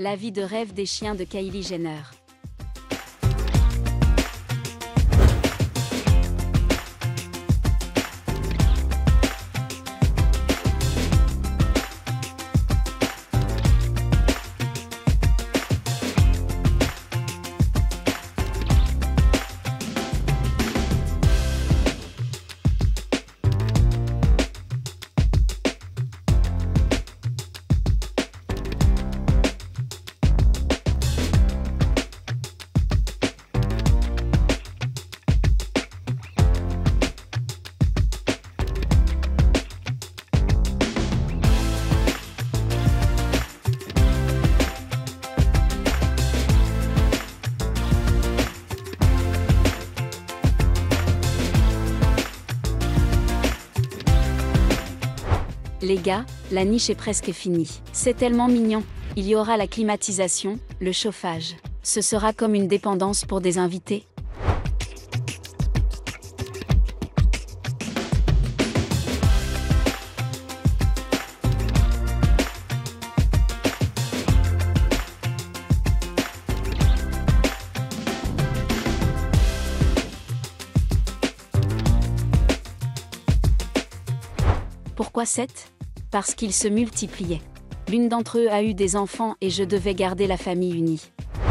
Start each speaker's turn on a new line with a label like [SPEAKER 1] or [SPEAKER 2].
[SPEAKER 1] La vie de rêve des chiens de Kylie Jenner. Les gars, la niche est presque finie. C'est tellement mignon. Il y aura la climatisation, le chauffage. Ce sera comme une dépendance pour des invités. Pourquoi 7 ? Parce qu'ils se multipliaient. L'une d'entre eux a eu des enfants et je devais garder la famille unie.